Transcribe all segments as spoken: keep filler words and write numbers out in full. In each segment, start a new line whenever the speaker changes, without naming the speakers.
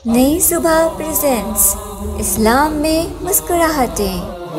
نئی صبح پریزنٹس اسلام میں مسکراہٹیں۔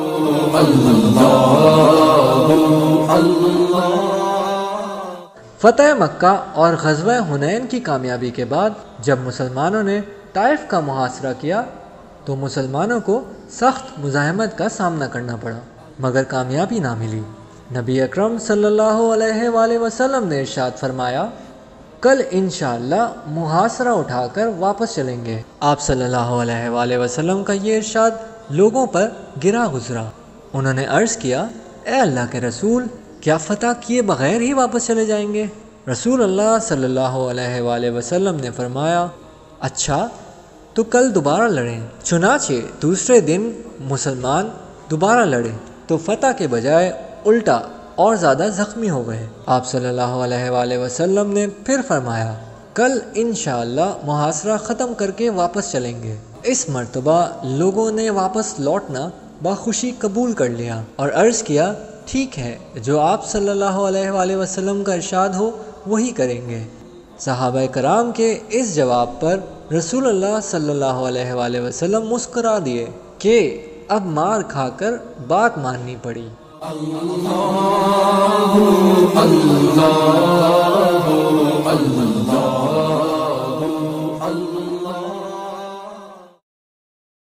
فتح مکہ اور غزوہ حنین کی کامیابی کے بعد جب مسلمانوں نے طائف کا محاصرہ کیا تو مسلمانوں کو سخت مزاحمت کا سامنا کرنا پڑا، مگر کامیابی نہ ملی۔ نبی اکرم صلی اللہ علیہ وآلہ وسلم نے ارشاد فرمایا، کل انشاءاللہ محاصرہ اٹھا کر واپس چلیں گے۔ آپ صلی اللہ علیہ وآلہ وسلم کا یہ ارشاد لوگوں پر گرا گزرا۔ انہوں نے عرض کیا، اے اللہ کے رسول، کیا فتح کیے بغیر ہی واپس چلے جائیں گے؟ رسول اللہ صلی اللہ علیہ وآلہ وسلم نے فرمایا، اچھا تو کل دوبارہ لڑیں۔ چنانچہ دوسرے دن مسلمان دوبارہ لڑے تو فتح کے بجائے الٹا اور زیادہ زخمی ہو گئے۔ آپ صلی اللہ علیہ وآلہ وسلم نے پھر فرمایا، کل انشاءاللہ محاصرہ ختم کر کے واپس چلیں گے۔ اس مرتبہ لوگوں نے واپس لوٹنا بخوشی قبول کر لیا اور عرض کیا، ٹھیک ہے، جو آپ صلی اللہ علیہ وآلہ وسلم کا ارشاد ہو وہی کریں گے۔ صحابہ کرام کے اس جواب پر رسول اللہ صلی اللہ علیہ وآلہ وسلم مسکرا دیے کہ اب مار کھا کر بات ماننی پڑی۔ اللہ اللہ